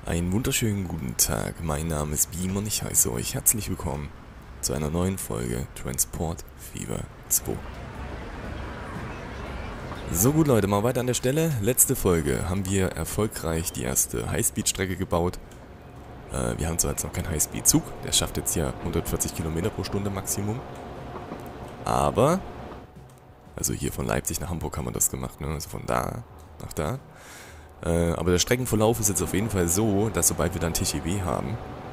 Einen wunderschönen guten Tag, mein Name ist Beam und ich heiße euch herzlich willkommen zu einer neuen Folge Transport Fever 2. So gut Leute, mal weiter an der Stelle. Letzte Folge haben wir erfolgreich die erste Highspeed-Strecke gebaut. Wir haben zwar jetzt noch keinen Highspeed-Zug, der schafft jetzt hier 140 Kilometer pro Stunde Maximum. Aber, also hier von Leipzig nach Hamburg haben wir das gemacht, ne? Also von da nach da. Aber der Streckenverlauf ist jetzt auf jeden Fall so, dass sobald wir dann TGV haben,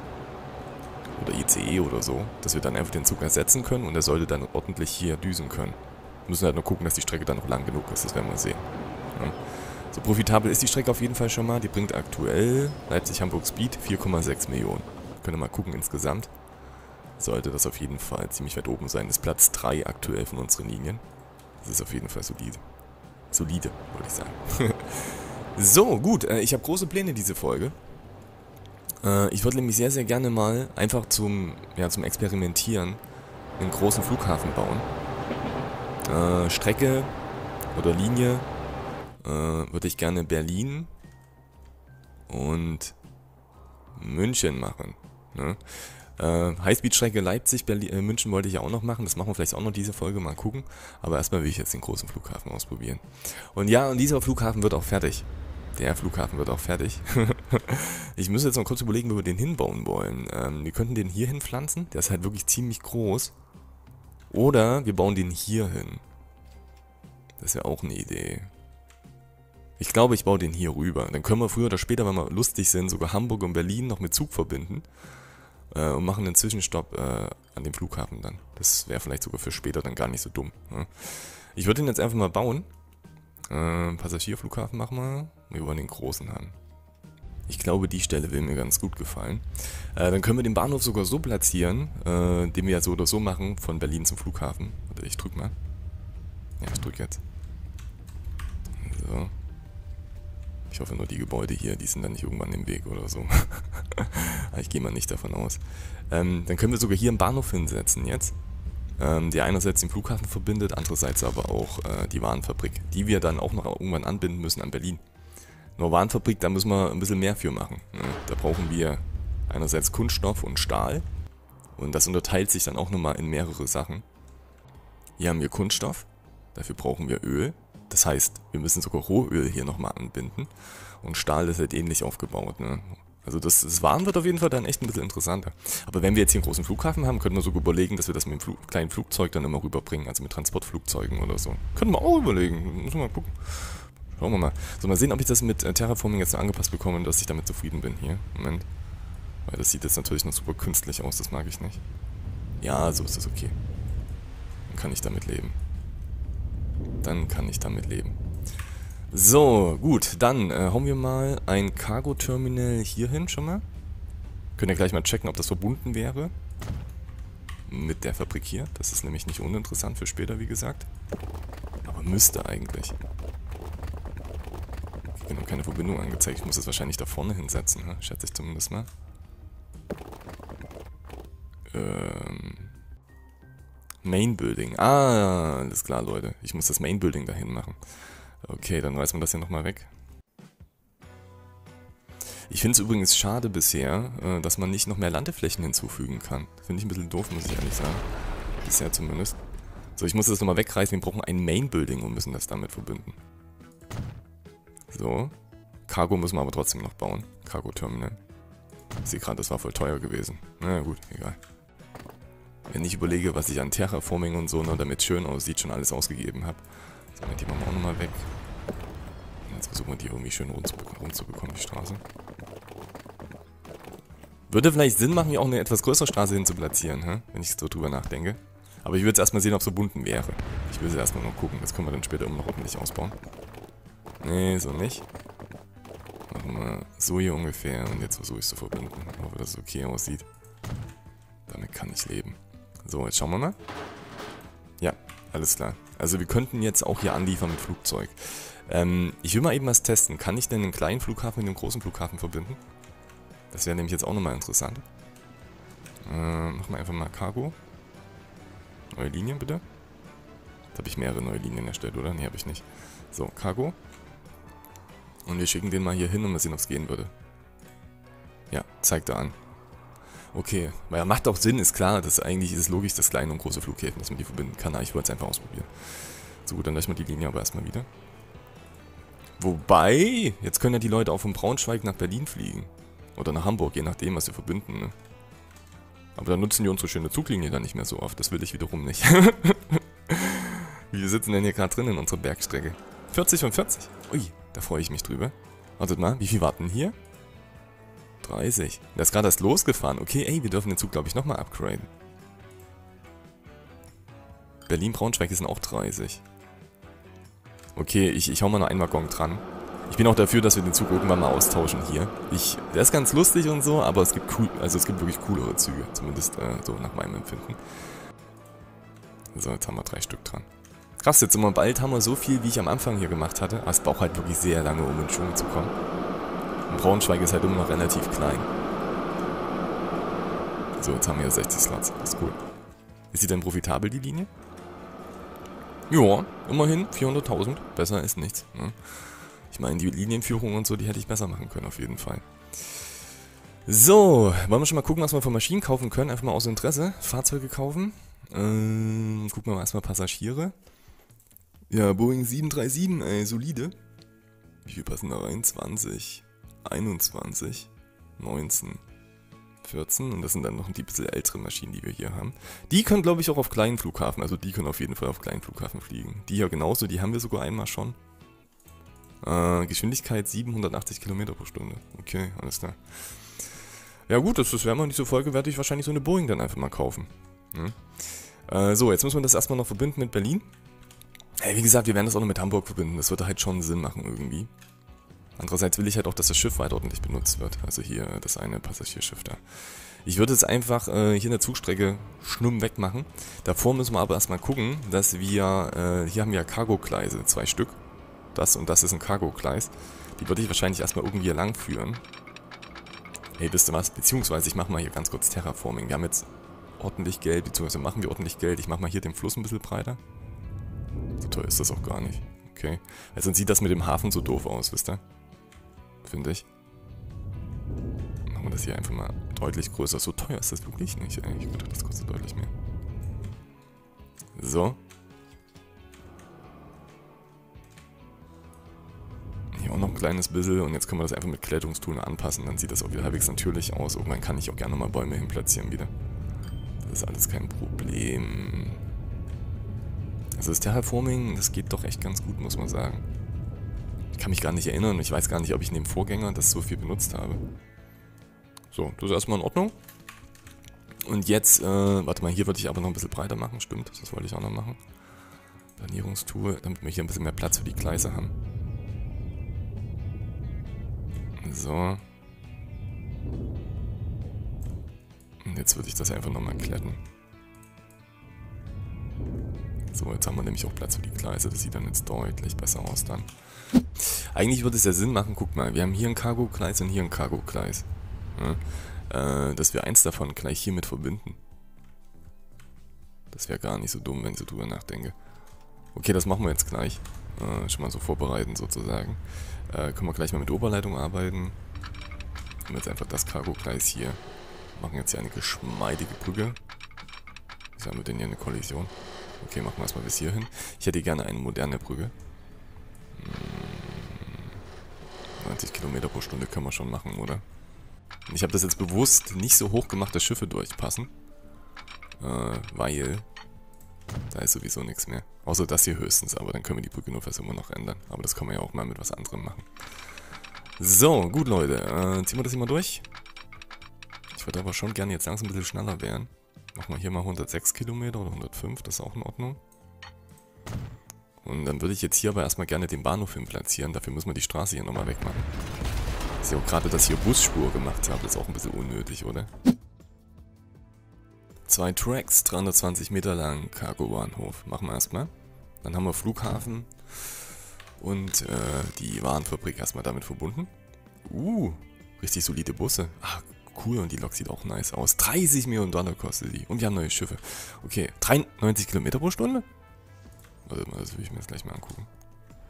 oder ICE oder so, dass wir dann einfach den Zug ersetzen können und er sollte dann ordentlich hier düsen können. Wir müssen halt nur gucken, dass die Strecke dann noch lang genug ist, das werden wir sehen. Ja. So profitabel ist die Strecke auf jeden Fall schon mal, die bringt aktuell Leipzig-Hamburg Speed 4,6 Millionen. Können wir mal gucken insgesamt. Sollte das auf jeden Fall ziemlich weit oben sein, ist Platz 3 aktuell von unseren Linien. Das ist auf jeden Fall solide. Solide, wollte ich sagen. So, gut, ich habe große Pläne diese Folge. Ich würde nämlich sehr, sehr gerne mal einfach zum Experimentieren einen großen Flughafen bauen. Strecke oder Linie würde ich gerne Berlin und München machen. Ne? Highspeed-Strecke Leipzig, München wollte ich ja auch noch machen. Das machen wir vielleicht auch noch diese Folge, mal gucken. Aber erstmal will ich jetzt den großen Flughafen ausprobieren. Und ja, und dieser Flughafen wird auch fertig. Der Flughafen wird auch fertig. Ich muss jetzt noch kurz überlegen, wo wir den hinbauen wollen. Wir könnten den hier hinpflanzen. Der ist halt wirklich ziemlich groß. Oder wir bauen den hier hin. Das wäre auch eine Idee. Ich glaube, ich baue den hier rüber. Dann können wir früher oder später, wenn wir lustig sind, sogar Hamburg und Berlin noch mit Zug verbinden. Und machen einen Zwischenstopp an dem Flughafen dann. Das wäre vielleicht sogar für später dann gar nicht so dumm. Ne? Ich würde den jetzt einfach mal bauen. Passagierflughafen machen wir. Wir wollen den großen haben. Ich glaube, die Stelle will mir ganz gut gefallen. Dann können wir den Bahnhof sogar so platzieren, den wir ja so oder so machen, von Berlin zum Flughafen. Warte, ich drück mal. Ja, ich drück jetzt. So. Ich hoffe nur, die Gebäude hier, die sind dann nicht irgendwann im Weg oder so. Ich gehe mal nicht davon aus. Dann können wir sogar hier einen Bahnhof hinsetzen jetzt. Der einerseits den Flughafen verbindet, andererseits aber auch die Warenfabrik, die wir dann auch noch irgendwann anbinden müssen an Berlin. Nur Warenfabrik, da müssen wir ein bisschen mehr für machen. Ne? Da brauchen wir einerseits Kunststoff und Stahl und das unterteilt sich dann auch nochmal in mehrere Sachen. Hier haben wir Kunststoff, dafür brauchen wir Öl, das heißt, wir müssen sogar Rohöl hier nochmal anbinden und Stahl ist halt ähnlich aufgebaut. Ne? Also das Waren wird auf jeden Fall dann echt ein bisschen interessanter. Aber wenn wir jetzt hier einen großen Flughafen haben, könnten wir sogar überlegen, dass wir das mit dem kleinen Flugzeug dann immer rüberbringen, also mit Transportflugzeugen oder so. Können wir auch überlegen, müssen wir mal gucken. Schauen wir mal. So, mal sehen, ob ich das mit Terraforming jetzt so angepasst bekomme und dass ich damit zufrieden bin hier. Moment. Weil das sieht jetzt natürlich noch super künstlich aus, das mag ich nicht. Ja, so ist das okay. Dann kann ich damit leben. So, gut, dann hauen wir mal ein Cargo-Terminal hier hin schon mal. Könnt ihr gleich mal checken, ob das verbunden wäre mit der Fabrik hier. Das ist nämlich nicht uninteressant für später, wie gesagt. Aber müsste eigentlich. Ich habe noch keine Verbindung angezeigt. Ich muss das wahrscheinlich da vorne hinsetzen, ne? Schätze ich zumindest mal. Main Building. Ah, alles klar, Leute. Ich muss das Main Building dahin machen. Okay, dann reißen wir das hier nochmal weg. Ich finde es übrigens schade bisher, dass man nicht noch mehr Landeflächen hinzufügen kann. Finde ich ein bisschen doof, muss ich ehrlich sagen. Bisher zumindest. So, ich muss das nochmal wegreißen. Wir brauchen ein Main Building und müssen das damit verbinden. So. Cargo müssen wir aber trotzdem noch bauen. Cargo Terminal. Ich sehe gerade, das war voll teuer gewesen. Na gut, egal. Wenn ich überlege, was ich an Terraforming und so, ne, damit es schön aussieht, schon alles ausgegeben habe. So, die machen wir auch nochmal weg. Und jetzt versuchen wir die irgendwie schön rumzubekommen, die Straße. Würde vielleicht Sinn machen, hier auch eine etwas größere Straße hin zu platzieren, hä? Wenn ich so drüber nachdenke. Aber ich würde jetzt erstmal sehen, ob es verbunden wäre. Ich will sie erstmal noch gucken, das können wir dann später immer noch ordentlich ausbauen. Nee, so nicht. Machen wir so hier ungefähr und jetzt versuche ich es zu verbinden. Ich hoffe, dass es okay aussieht. Damit kann ich leben. So, jetzt schauen wir mal. Ja, alles klar. Also wir könnten jetzt auch hier anliefern mit Flugzeug. Ich will mal eben was testen. Kann ich denn den kleinen Flughafen mit dem großen Flughafen verbinden? Das wäre nämlich jetzt auch nochmal interessant. Machen wir einfach mal Cargo. Neue Linien bitte. Jetzt habe ich mehrere neue Linien erstellt, oder? Ne, habe ich nicht. So, Cargo. Und wir schicken den mal hier hin und mal sehen, ob es gehen würde. Ja, zeigt er an. Okay, weil macht auch Sinn, ist klar, dass eigentlich ist es logisch, dass kleine und große Flughäfen, dass man die verbinden kann. Aber ich wollte es einfach ausprobieren. So gut, dann löschen wir die Linie aber erstmal wieder. Wobei, jetzt können ja die Leute auch von Braunschweig nach Berlin fliegen. Oder nach Hamburg, je nachdem, was wir verbinden, ne? Aber dann nutzen die unsere schöne Zuglinie dann nicht mehr so oft. Das will ich wiederum nicht. Wir sitzen denn hier gerade drin in unserer Bergstrecke. 40 von 40. Ui, da freue ich mich drüber. Wartet mal, wie viel warten hier? 30. Der ist gerade erst losgefahren. Okay, ey, wir dürfen den Zug, glaube ich, nochmal upgraden. Berlin-Braunschweig sind auch 30. Okay, ich hau mal noch einen Waggon dran. Ich bin auch dafür, dass wir den Zug irgendwann mal austauschen hier. Der ist ganz lustig und so, aber es gibt wirklich coolere Züge. Zumindest so nach meinem Empfinden. So, jetzt haben wir 3 Stück dran. Krass, jetzt immer bald haben wir so viel, wie ich am Anfang hier gemacht hatte. Aber es braucht halt wirklich sehr lange, um in Schwung zu kommen. Und Braunschweig ist halt immer noch relativ klein. So, jetzt haben wir 60 Slots. Das ist cool. Ist sie denn profitabel, die Linie? Ja, immerhin 400.000. Besser ist nichts. Ne? Ich meine, die Linienführung und so, die hätte ich besser machen können, auf jeden Fall. So, wollen wir schon mal gucken, was wir für Maschinen kaufen können? Einfach mal aus Interesse. Fahrzeuge kaufen. Gucken wir mal erstmal Passagiere. Ja, Boeing 737, ey, solide. Wie viel passen da rein? 20, 21, 19, 14. Und das sind dann noch die bisschen älteren Maschinen, die wir hier haben. Die können, glaube ich, auch auf kleinen Flughafen. Also die können auf jeden Fall auf kleinen Flughafen fliegen. Die hier genauso, die haben wir sogar einmal schon. Geschwindigkeit 780 Kilometer pro Stunde. Okay, alles klar. Ja gut, das wäre mal nicht so folgewärtig. Wahrscheinlich so eine Boeing dann einfach mal kaufen. So, jetzt müssen wir das erstmal noch verbinden mit Berlin. Hey, wie gesagt, wir werden das auch noch mit Hamburg verbinden. Das würde halt schon Sinn machen irgendwie. Andererseits will ich halt auch, dass das Schiff weiter ordentlich benutzt wird. Also hier das eine Passagierschiff da. Ich würde jetzt einfach hier in der Zugstrecke schnumm wegmachen. Davor müssen wir aber erstmal gucken, dass wir, hier haben wir ja Cargo-Gleise, 2 Stück. Das und das ist ein Cargo-Gleis. Die würde ich wahrscheinlich erstmal irgendwie hier lang führen. Hey, wisst ihr was? Beziehungsweise ich mache mal hier ganz kurz Terraforming. Wir haben jetzt ordentlich Geld, beziehungsweise machen wir ordentlich Geld. Ich mache mal hier den Fluss ein bisschen breiter. So teuer ist das auch gar nicht. Okay. Also sonst sieht das mit dem Hafen so doof aus, wisst ihr? Finde ich. Machen wir das hier einfach mal deutlich größer. So teuer ist das wirklich nicht, ey. Ich dachte, das kostet deutlich mehr. So. Hier auch noch ein kleines bisschen und jetzt können wir das einfach mit Glättungstool anpassen. Dann sieht das auch wieder halbwegs natürlich aus. Irgendwann kann ich auch gerne mal Bäume hin platzieren wieder. Das ist alles kein Problem. Also das Terraforming, das geht doch echt ganz gut, muss man sagen. Ich kann mich gar nicht erinnern. Ich weiß gar nicht, ob ich in dem Vorgänger das so viel benutzt habe. So, das ist erstmal in Ordnung. Und jetzt, warte mal, hier würde ich aber noch ein bisschen breiter machen. Stimmt, das wollte ich auch noch machen. Planierungstool, damit wir hier ein bisschen mehr Platz für die Gleise haben. So. Und jetzt würde ich das einfach nochmal glätten. So, jetzt haben wir nämlich auch Platz für die Gleise. Das sieht dann jetzt deutlich besser aus dann. Eigentlich würde es ja Sinn machen, guck mal, wir haben hier ein Cargo-Gleis und hier ein Cargo-Gleis. Ja, dass wir eins davon gleich hiermit verbinden. Das wäre gar nicht so dumm, wenn ich so drüber nachdenke. Okay, das machen wir jetzt gleich. Schon mal so vorbereiten sozusagen. Können wir gleich mal mit Oberleitung arbeiten. Nehmen jetzt einfach das Cargo-Gleis hier. Machen jetzt hier eine geschmeidige Brücke. Was haben wir denn hier, eine Kollision? Okay, machen wir erstmal bis hier hin. Ich hätte gerne eine moderne Brücke. 90 Kilometer pro Stunde können wir schon machen, oder? Ich habe das jetzt bewusst nicht so hoch gemacht, dass Schiffe durchpassen. Weil da ist sowieso nichts mehr. Außer das hier höchstens, aber dann können wir die Brücke nur fürs immer noch ändern. Aber das können wir ja auch mal mit was anderem machen. So, gut Leute, ziehen wir das hier mal durch. Ich würde aber schon gerne jetzt langsam ein bisschen schneller werden. Machen wir hier mal 106 Kilometer oder 105, das ist auch in Ordnung. Und dann würde ich jetzt hier aber erstmal gerne den Bahnhof hin platzieren. Dafür müssen wir die Straße hier nochmal wegmachen. Ich sehe auch gerade, dass ich hier Busspur gemacht habe. Das ist auch ein bisschen unnötig, oder? 2 Tracks, 320 Meter lang, Cargo-Bahnhof. Machen wir erstmal. Dann haben wir Flughafen und die Warenfabrik erstmal damit verbunden. Richtig solide Busse. Ah, cool, und die Lok sieht auch nice aus. 30 Millionen Dollar kostet die. Und wir haben neue Schiffe. Okay, 93 Kilometer pro Stunde? Warte mal, das will ich mir jetzt gleich mal angucken.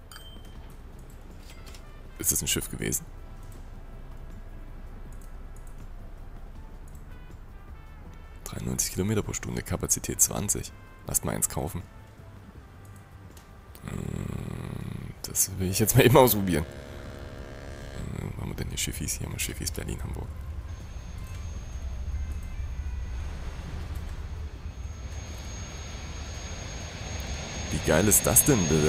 Ist das ein Schiff gewesen? 90 Kilometer pro Stunde, Kapazität 20. Lasst mal eins kaufen. Das will ich jetzt mal eben ausprobieren. Wo haben wir denn hier Schiffis? Hier haben wir Schiffis Berlin, Hamburg. Wie geil ist das denn bitte?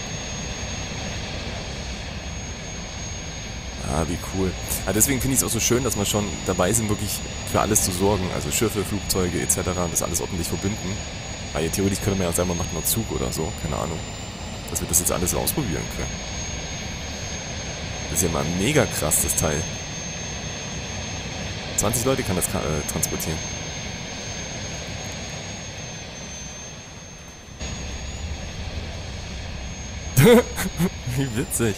Ah, wie cool. Ah, deswegen finde ich es auch so schön, dass wir schon dabei sind, wirklich für alles zu sorgen. Also Schiffe, Flugzeuge etc. Das alles ordentlich verbinden. Weil theoretisch könnte man ja sagen, man macht noch Zug oder so. Keine Ahnung. Dass wir das jetzt alles ausprobieren können. Das ist ja mal mega krass, das Teil. 20 Leute kann das transportieren. Wie witzig.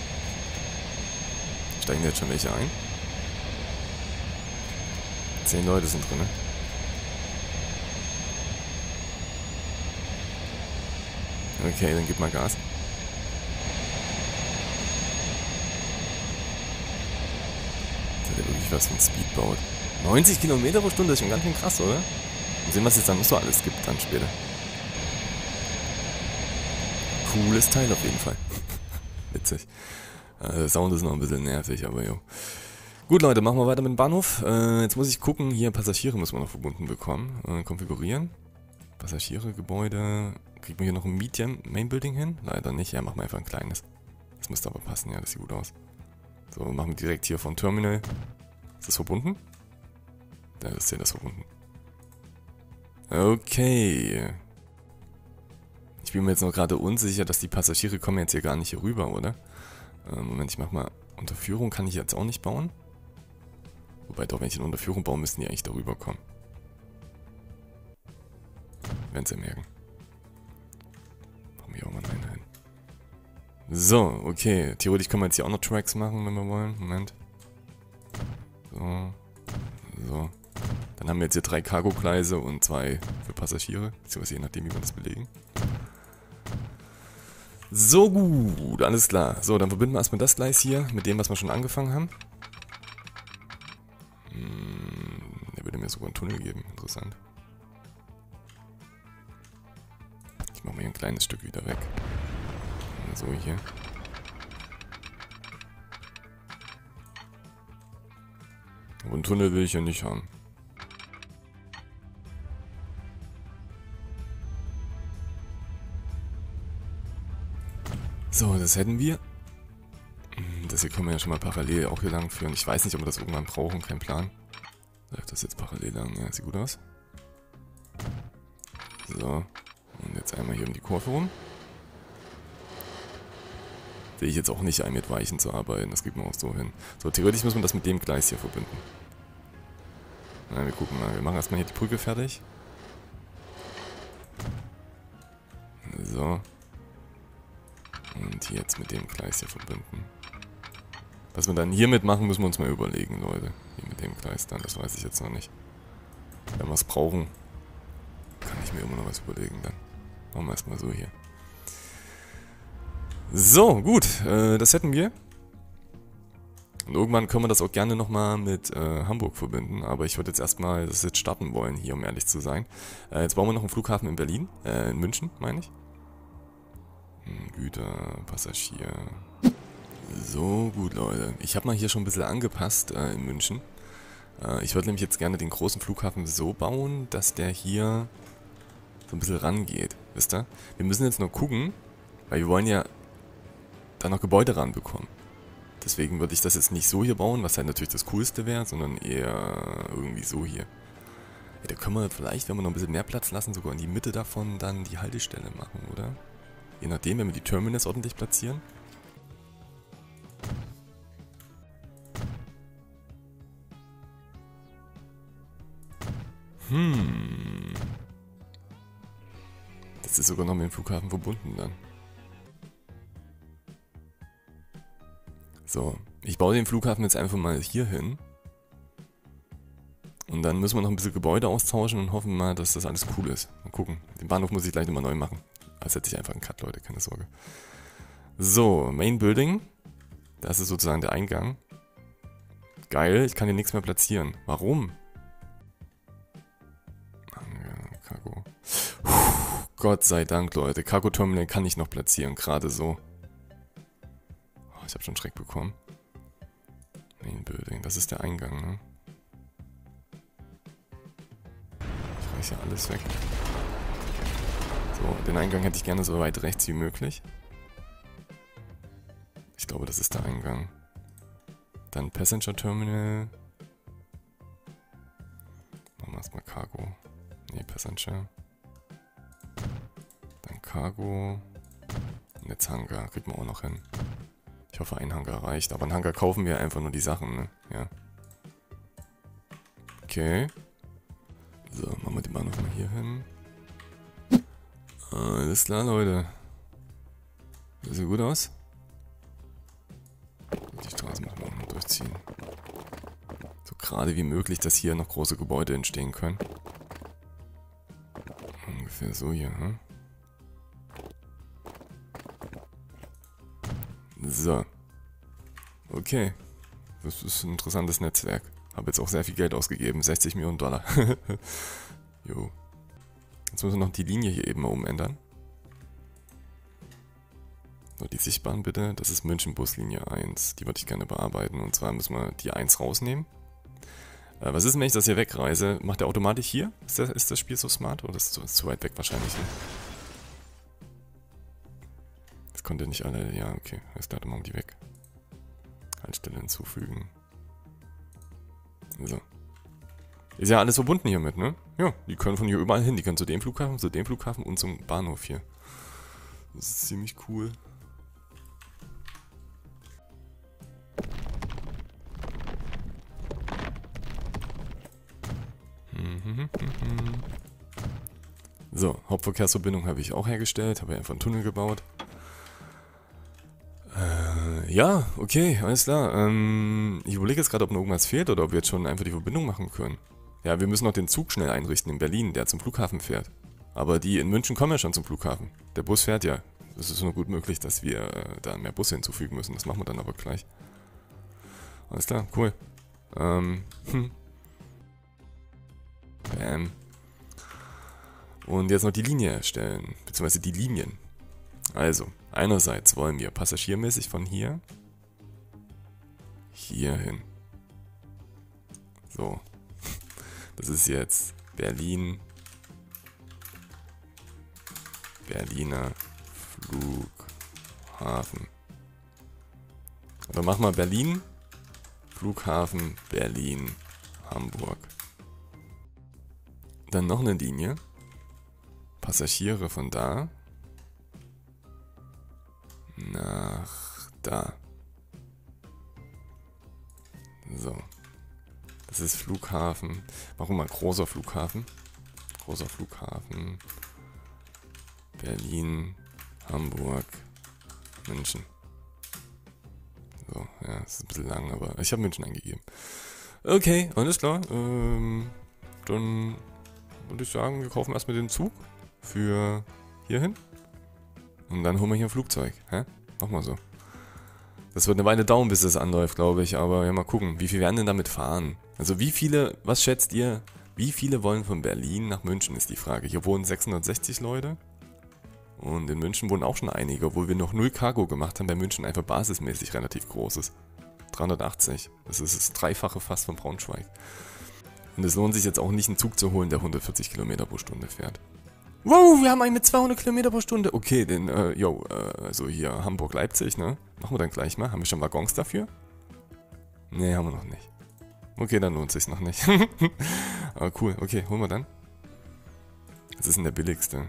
Steigen jetzt schon welche ein? 10 Leute sind drin, ne? Okay, dann gib mal Gas. Das hat ja wirklich was von Speedboat. 90 Kilometer pro Stunde ist schon ganz schön krass, oder? Mal sehen, was es dann noch so alles gibt dann später. Cooles Teil auf jeden Fall. Witzig. Der Sound ist noch ein bisschen nervig, aber jo. Gut, Leute, machen wir weiter mit dem Bahnhof. Jetzt muss ich gucken, hier Passagiere müssen wir noch verbunden bekommen. Konfigurieren. Passagiere, Gebäude. Kriegt man hier noch ein Main Building hin? Leider nicht. Ja, machen wir einfach ein kleines. Das müsste aber passen, ja, das sieht gut aus. So, machen wir direkt hier vom Terminal. Ist das verbunden? Ja, das ist verbunden. Okay. Ich bin mir jetzt noch gerade unsicher, dass die Passagiere kommen jetzt hier gar nicht hier rüber, oder? Moment, ich mach mal. Unterführung kann ich jetzt auch nicht bauen. Wobei doch, wenn ich eine Unterführung baue, müssten die eigentlich darüber kommen. Werden sie merken. Machen wir hier auch mal einen hin. So, okay. Theoretisch können wir jetzt hier auch noch Tracks machen, wenn wir wollen. Moment. So. So. Dann haben wir jetzt hier 3 Cargo-Gleise und 2 für Passagiere. Beziehungsweise je nachdem, wie wir das belegen. So gut, alles klar. So, dann verbinden wir erstmal das Gleis hier mit dem, was wir schon angefangen haben. Der würde mir sogar einen Tunnel geben. Interessant. Ich mache mal hier ein kleines Stück wieder weg. So hier. Aber einen Tunnel will ich ja nicht haben. So, das hätten wir. Das hier können wir ja schon mal parallel auch hier lang führen. Ich weiß nicht, ob wir das irgendwann brauchen, kein Plan. Läuft das jetzt parallel lang? Ja, sieht gut aus. So, und jetzt einmal hier um die Kurve rum. Sehe ich jetzt auch nicht ein, mit Weichen zu arbeiten, das kriegt man auch so hin. So, theoretisch müssen wir das mit dem Gleis hier verbinden. Na, wir gucken mal, wir machen erstmal hier die Brücke fertig. So. Und jetzt mit dem Gleis hier verbinden. Was wir dann hiermit machen, müssen wir uns mal überlegen, Leute. Hier mit dem Gleis dann, das weiß ich jetzt noch nicht. Wenn wir es brauchen, kann ich mir immer noch was überlegen dann. Machen wir erstmal so hier. So, gut, das hätten wir. Und irgendwann können wir das auch gerne nochmal mit Hamburg verbinden. Aber ich würde jetzt erstmal das jetzt starten wollen, hier, um ehrlich zu sein. Jetzt bauen wir noch einen Flughafen in Berlin, in München, meine ich. Güter, Passagier. So, gut, Leute. Ich habe mal hier schon ein bisschen angepasst in München. Ich würde nämlich jetzt gerne den großen Flughafen so bauen, dass der hier so ein bisschen rangeht. Wisst ihr? Wir müssen jetzt noch gucken, weil wir wollen ja da noch Gebäude ranbekommen. Deswegen würde ich das jetzt nicht so hier bauen, was halt natürlich das Coolste wäre, sondern eher irgendwie so hier. Ja, da können wir vielleicht, wenn wir noch ein bisschen mehr Platz lassen, sogar in die Mitte davon dann die Haltestelle machen, oder? Je nachdem, wenn wir die Terminals ordentlich platzieren. Das ist sogar noch mit dem Flughafen verbunden dann. So, ich baue den Flughafen jetzt einfach mal hier hin. Und dann müssen wir noch ein bisschen Gebäude austauschen und hoffen mal, dass das alles cool ist. Mal gucken. Den Bahnhof muss ich gleich nochmal neu machen. Also setze ich einfach einen Cut, Leute, keine Sorge. So, Main Building. Das ist sozusagen der Eingang. Geil, ich kann hier nichts mehr platzieren. Warum? Gott sei Dank, Leute. Cargo Terminal kann ich noch platzieren, gerade so. Oh, ich habe schon Schreck bekommen. Main Building, das ist der Eingang, ne? Ich reiße ja alles weg. So, den Eingang hätte ich gerne so weit rechts wie möglich. Ich glaube, das ist der Eingang. Dann Passenger Terminal. Machen wir erstmal Cargo. Ne, Passenger. Dann Cargo. Und jetzt Hangar. Kriegt man auch noch hin. Ich hoffe, ein Hangar reicht. Aber ein Hangar kaufen wir einfach nur die Sachen, ne? Ja. Okay. So, machen wir den Bahnhof mal hier hin. Alles klar, Leute. Das sieht gut aus. Die Straße müssen wir auch noch durchziehen. So gerade wie möglich, dass hier noch große Gebäude entstehen können. Ungefähr so hier, hm? So. Okay. Das ist ein interessantes Netzwerk. Habe jetzt auch sehr viel Geld ausgegeben. 60 Millionen Dollar. Jo. Jetzt müssen wir noch die Linie hier eben mal umändern. So, die Sichtbahn bitte. Das ist München-Buslinie 1. Die würde ich gerne bearbeiten. Und zwar müssen wir die 1 rausnehmen. Was ist denn, wenn ich das hier wegreise? Macht der automatisch hier? Ist das Spiel so smart? Oder ist das zu weit weg wahrscheinlich? Das konnte nicht alle... Ja, okay. Jetzt lade mal die weg. Haltestelle hinzufügen. So. Ist ja alles verbunden hiermit, ne? Ja, die können von hier überall hin. Die können zu dem Flughafen und zum Bahnhof hier. Das ist ziemlich cool. So, Hauptverkehrsverbindung habe ich auch hergestellt. Habe einfach einen Tunnel gebaut. Ja, okay, alles klar. Ich überlege jetzt gerade, ob noch irgendwas fehlt oder ob wir jetzt schon einfach die Verbindung machen können. Ja, wir müssen noch den Zug schnell einrichten in Berlin, der zum Flughafen fährt. Aber die in München kommen ja schon zum Flughafen. Der Bus fährt ja. Es ist nur gut möglich, dass wir da mehr Busse hinzufügen müssen. Das machen wir dann aber gleich. Alles klar, cool. Bam. Und jetzt noch die Linie erstellen, beziehungsweise die Linien. Also, einerseits wollen wir passagiermäßig von hier hin. So. Das ist jetzt Berlin. Berliner Flughafen. Oder machen wir Berlin. Flughafen Berlin, Hamburg. Dann noch eine Linie. Passagiere von da nach da. So. Das ist Flughafen. Warum mal großer Flughafen? Großer Flughafen. Berlin, Hamburg, München. So, ja, das ist ein bisschen lang, aber ich habe München eingegeben. Okay, alles klar. Dann würde ich sagen, wir kaufen erstmal den Zug für hierhin. Und dann holen wir hier ein Flugzeug. Hä? Mach mal so. Das wird eine Weile dauern, bis das anläuft, glaube ich. Aber ja, mal gucken. Wie viele werden denn damit fahren? Also wie viele, was schätzt ihr, wie viele wollen von Berlin nach München, ist die Frage. Hier wohnen 660 Leute. Und in München wohnen auch schon einige, obwohl wir noch 0 Cargo gemacht haben, bei München einfach basismäßig relativ groß ist. 380. Das ist das Dreifache fast von Braunschweig. Und es lohnt sich jetzt auch nicht, einen Zug zu holen, der 140 Kilometer pro Stunde fährt. Wow, wir haben einen mit 200 Kilometer pro Stunde. Okay, also hier Hamburg-Leipzig, ne? Machen wir dann gleich mal. Haben wir schon Waggons dafür? Ne, haben wir noch nicht. Okay, dann lohnt sich's noch nicht. Aber cool, okay, holen wir dann. Das ist denn der billigste.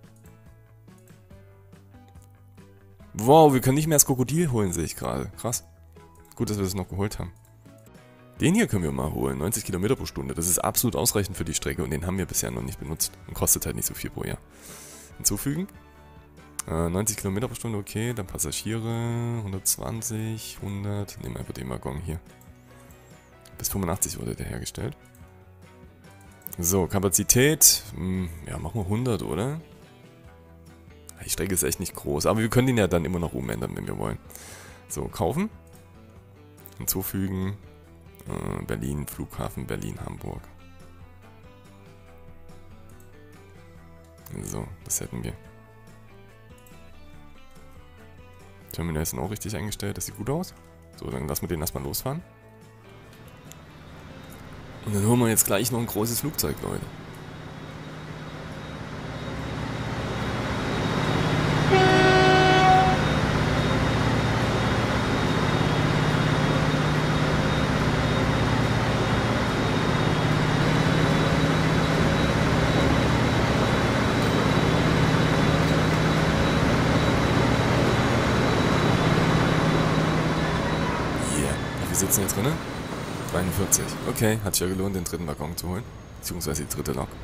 Wow, wir können nicht mehr das Krokodil holen, sehe ich gerade. Krass. Gut, dass wir das noch geholt haben. Den hier können wir mal holen. 90 Kilometer pro Stunde. Das ist absolut ausreichend für die Strecke und den haben wir bisher noch nicht benutzt. Und kostet halt nicht so viel pro Jahr. Hinzufügen. 90 Kilometer pro Stunde, okay. Dann Passagiere. 120, 100. Nehmen wir einfach den Waggon hier. Bis 85 wurde der hergestellt. So, Kapazität. Ja, machen wir 100, oder? Die Strecke ist echt nicht groß. Aber wir können den ja dann immer noch umändern, wenn wir wollen. So, kaufen. Hinzufügen. Berlin, Flughafen Berlin, Hamburg. So, das hätten wir. Terminal ist dann auch richtig eingestellt, das sieht gut aus. So, dann lassen wir den erstmal losfahren. Und dann holen wir jetzt gleich noch ein großes Flugzeug, Leute. Sitzen jetzt drin? 43. Okay, hat sich ja gelohnt, den dritten Waggon zu holen. Beziehungsweise die dritte Lok.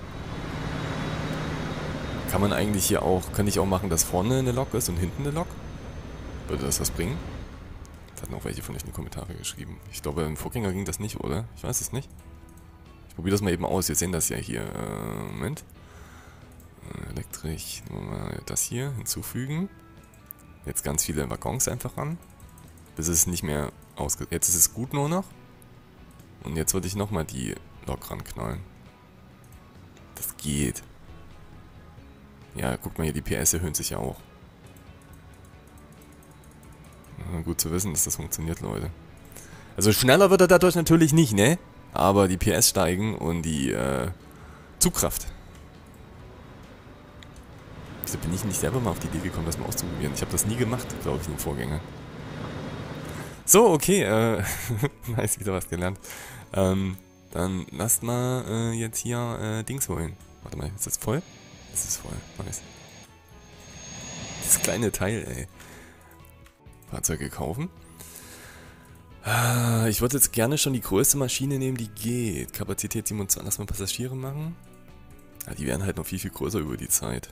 Kann man eigentlich hier auch, kann ich auch machen, dass vorne eine Lok ist und hinten eine Lok? Würde das was bringen? Das hatten auch welche von euch in die Kommentare geschrieben. Ich glaube, im Vorgänger ging das nicht, oder? Ich weiß es nicht. Ich probiere das mal eben aus. Wir sehen das ja hier. Moment. Elektrisch. Mal das hier hinzufügen. Jetzt ganz viele Waggons einfach ran. Bis es nicht mehr ausge... Jetzt ist es gut nur noch. Und jetzt würde ich nochmal die Lok ranknallen. Das geht. Ja, guck mal hier, die PS erhöhen sich ja auch. Ja, gut zu wissen, dass das funktioniert, Leute. Also schneller wird er dadurch natürlich nicht, ne? Aber die PS steigen und die Zugkraft. Wieso bin ich nicht selber mal auf die Idee gekommen, das mal auszuprobieren? Ich habe das nie gemacht, glaube ich, im Vorgänger. So, okay, nice, wieder was gelernt. Dann lasst mal jetzt hier Dings holen. Warte mal, ist das voll? Das ist voll, nice. Das kleine Teil, ey. Fahrzeuge kaufen. Ich würde jetzt gerne schon die größte Maschine nehmen, die geht. Kapazität 27, lass mal Passagiere machen. Ja, die werden halt noch viel, viel größer über die Zeit.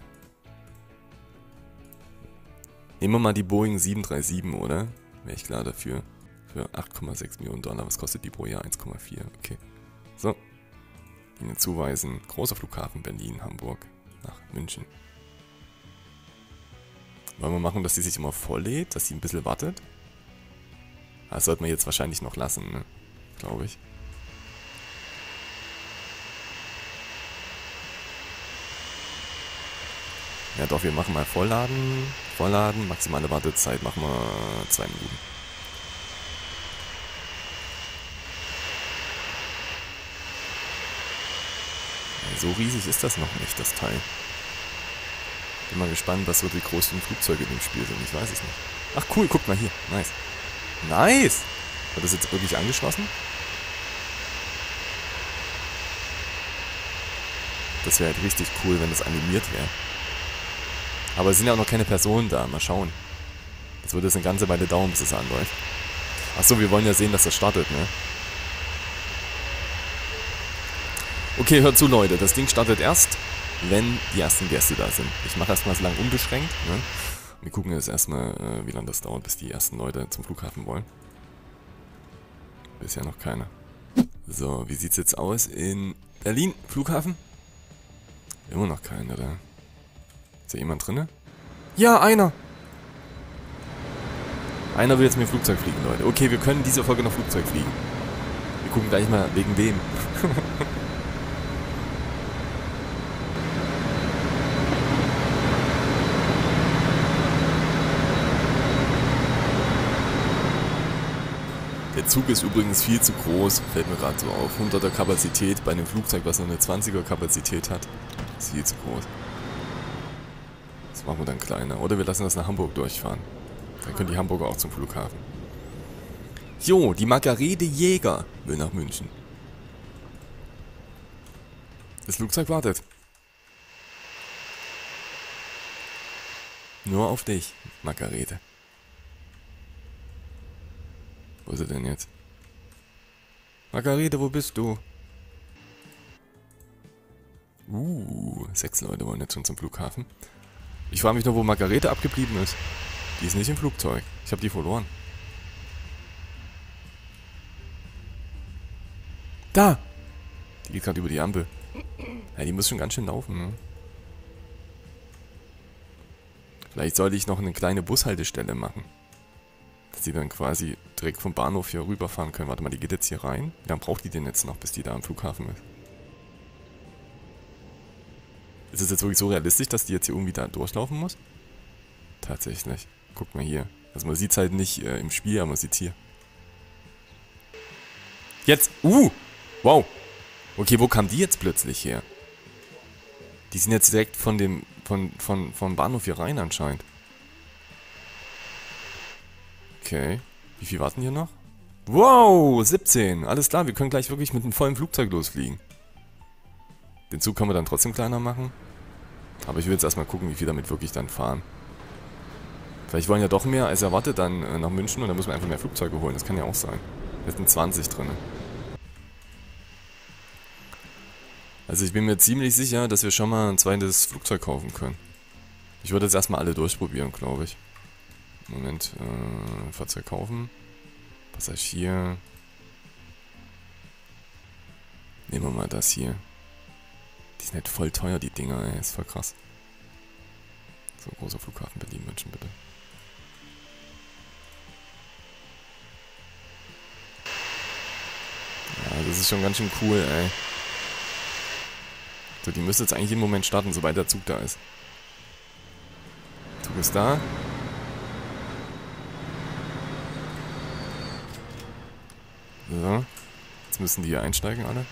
Nehmen wir mal die Boeing 737, oder? Wäre ich klar dafür. Für 8,6 Millionen Dollar. Was kostet die pro Jahr? 1,4. Okay. So. Ihnen zuweisen. Großer Flughafen Berlin, Hamburg. Nach München. Wollen wir machen, dass die sich immer volllädt? Dass sie ein bisschen wartet? Das sollte man jetzt wahrscheinlich noch lassen, ne? Glaube ich. Ja doch, wir machen mal Vollladen. Vollladen, maximale Wartezeit machen wir 2 Minuten. So riesig ist das noch nicht, das Teil. Bin mal gespannt, was so die größten Flugzeuge in dem Spiel sind. Ich weiß es nicht. Ach cool, guck mal hier. Nice. Nice! Wird das jetzt wirklich angeschlossen? Das wäre halt richtig cool, wenn das animiert wäre. Aber es sind ja auch noch keine Personen da. Mal schauen. Jetzt wird es eine ganze Weile dauern, bis es anläuft. Achso, wir wollen ja sehen, dass das startet, ne? Okay, hört zu, Leute. Das Ding startet erst, wenn die ersten Gäste da sind. Ich mache erstmal so lange unbeschränkt, ne? Wir gucken jetzt erstmal, wie lange das dauert, bis die ersten Leute zum Flughafen wollen. Bisher noch keiner. So, wie sieht's jetzt aus in Berlin? Flughafen? Immer noch keiner da. Ist hier jemand drinne? Ja, einer! Einer will jetzt mit dem Flugzeug fliegen, Leute. Okay, wir können diese Folge noch Flugzeug fliegen. Wir gucken gleich mal wegen wem. Der Zug ist übrigens viel zu groß, fällt mir gerade so auf. 100er Kapazität bei einem Flugzeug, was nur eine 20er Kapazität hat, ist viel zu groß. Das machen wir dann kleiner. Oder wir lassen das nach Hamburg durchfahren. Dann können die Hamburger auch zum Flughafen. Jo, die Margarete Jäger will nach München. Das Flugzeug wartet. Nur auf dich, Margarete. Wo ist er denn jetzt? Margarete, wo bist du? 6 Leute wollen jetzt schon zum Flughafen. Ich frage mich nur, wo Margarete abgeblieben ist. Die ist nicht im Flugzeug. Ich habe die verloren. Da! Die geht gerade über die Ampel. Ja, die muss schon ganz schön laufen, ne? Vielleicht sollte ich noch eine kleine Bushaltestelle machen. Dass die dann quasi direkt vom Bahnhof hier rüberfahren können. Warte mal, die geht jetzt hier rein. Wie lange braucht die denn jetzt noch, bis die da am Flughafen ist? Ist es jetzt wirklich so realistisch, dass die jetzt hier irgendwie da durchlaufen muss? Tatsächlich. Guck mal hier. Also man sieht es halt nicht im Spiel, aber man sieht es hier. Jetzt! Wow! Okay, wo kam die jetzt plötzlich her? Die sind jetzt direkt von dem vom Bahnhof hier rein anscheinend. Okay. Wie viel warten hier noch? Wow, 17. Alles klar, wir können gleich wirklich mit einem vollen Flugzeug losfliegen. Den Zug können wir dann trotzdem kleiner machen. Aber ich will jetzt erstmal gucken, wie viel damit wirklich dann fahren. Vielleicht wollen ja doch mehr als erwartet dann nach München und dann müssen wir einfach mehr Flugzeuge holen. Das kann ja auch sein. Jetzt sind 20 drin. Also ich bin mir ziemlich sicher, dass wir schon mal ein zweites Flugzeug kaufen können. Ich würde jetzt erstmal alle durchprobieren, glaube ich. Moment, Fahrzeug kaufen. Passagier. Nehmen wir mal das hier. Die sind halt voll teuer, die Dinger, ey. Ist voll krass. So, großer Flughafen Berlin, München, bitte. Ja, das ist schon ganz schön cool, ey. So, die müsste jetzt eigentlich im Moment starten, sobald der Zug da ist. Zug ist da. So. Jetzt müssen die hier einsteigen, alle.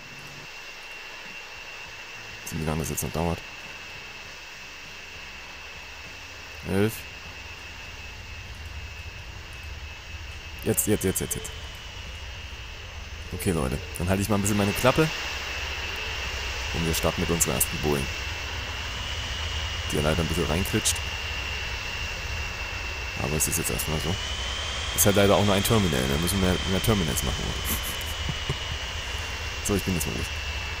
Wie lange das jetzt noch dauert. 11. Jetzt. Okay, Leute. Dann halte ich mal ein bisschen meine Klappe. Und wir starten mit unserer ersten Boeing. Die ja leider ein bisschen reinklitscht. Aber es ist jetzt erstmal so. Ist halt leider auch nur ein Terminal. Da müssen wir mehr Terminals machen. So, ich bin jetzt mal ruhig.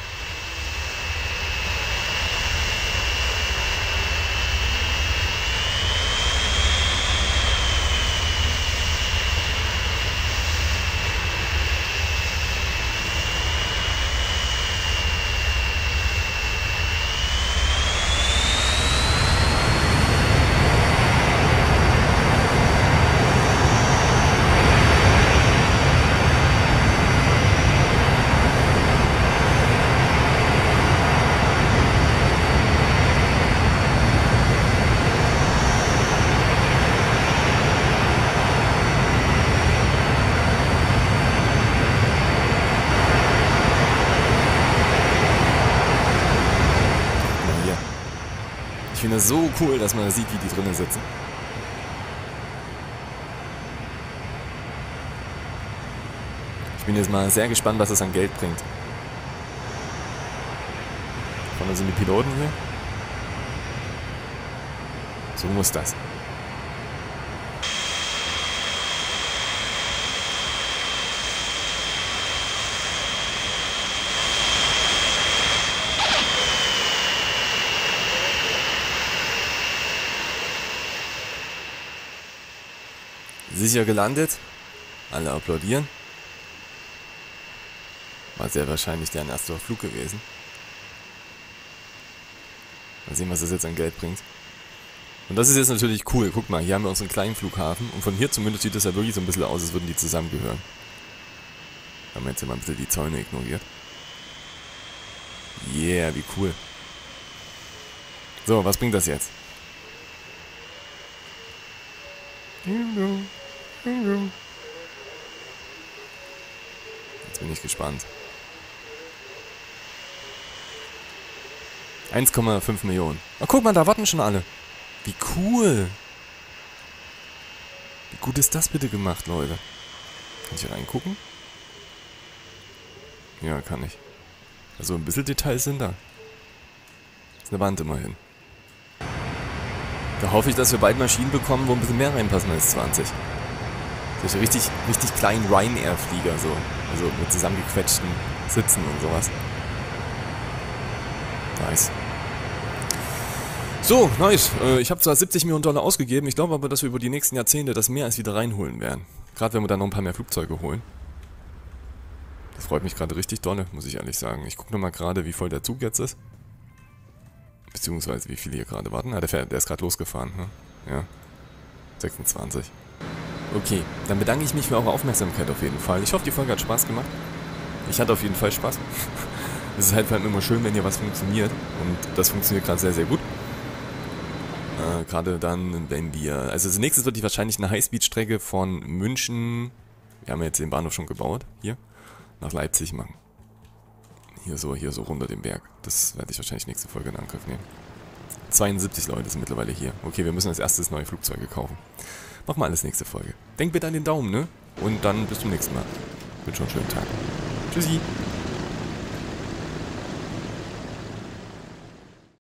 Ich finde das so cool, dass man sieht, wie die drinnen sitzen. Ich bin jetzt mal sehr gespannt, was das an Geld bringt. Vorne sind die Piloten hier. So muss das. Sicher gelandet. Alle applaudieren. War sehr wahrscheinlich deren erster Flug gewesen. Mal sehen, was das jetzt an Geld bringt. Und das ist jetzt natürlich cool. Guck mal, hier haben wir unseren kleinen Flughafen. Und von hier zumindest sieht das ja wirklich so ein bisschen aus, als würden die zusammengehören. Haben wir jetzt immer ein bisschen die Zäune ignoriert. Yeah, wie cool. So, was bringt das jetzt? Jetzt bin ich gespannt. 1,5 Millionen. Oh, guck mal, da warten schon alle. Wie cool. Wie gut ist das bitte gemacht, Leute? Kann ich hier reingucken? Ja, kann ich. Also ein bisschen Details sind da. Ist eine Wand immerhin. Da hoffe ich, dass wir bald Maschinen bekommen, wo ein bisschen mehr reinpassen als 20. Solche richtig kleinen Ryanair-Flieger so. Also mit zusammengequetschten Sitzen und sowas. Nice. So, nice. Ich habe zwar 70 Millionen Dollar ausgegeben, ich glaube aber, dass wir über die nächsten Jahrzehnte das mehr als wieder reinholen werden. Gerade wenn wir dann noch ein paar mehr Flugzeuge holen. Das freut mich gerade richtig dolle, muss ich ehrlich sagen. Ich gucke nochmal gerade, wie voll der Zug jetzt ist. Beziehungsweise wie viele hier gerade warten. Ah, der ist gerade losgefahren. Ne? Ja. 26. Okay, dann bedanke ich mich für eure Aufmerksamkeit auf jeden Fall. Ich hoffe, die Folge hat Spaß gemacht. Ich hatte auf jeden Fall Spaß. Es ist halt vor allem immer schön, wenn hier was funktioniert. Und das funktioniert gerade sehr, sehr gut. Gerade dann, wenn wir... Also als nächstes würde ich wahrscheinlich eine Highspeed-Strecke von München... Wir haben ja jetzt den Bahnhof schon gebaut, hier, nach Leipzig machen. Hier so runter den Berg. Das werde ich wahrscheinlich nächste Folge in Angriff nehmen. 72 Leute sind mittlerweile hier. Okay, wir müssen als erstes neue Flugzeuge kaufen. Machen wir alles nächste Folge. Denkt bitte an den Daumen, ne? Und dann bis zum nächsten Mal. Wünsche euch einen schönen Tag. Tschüssi.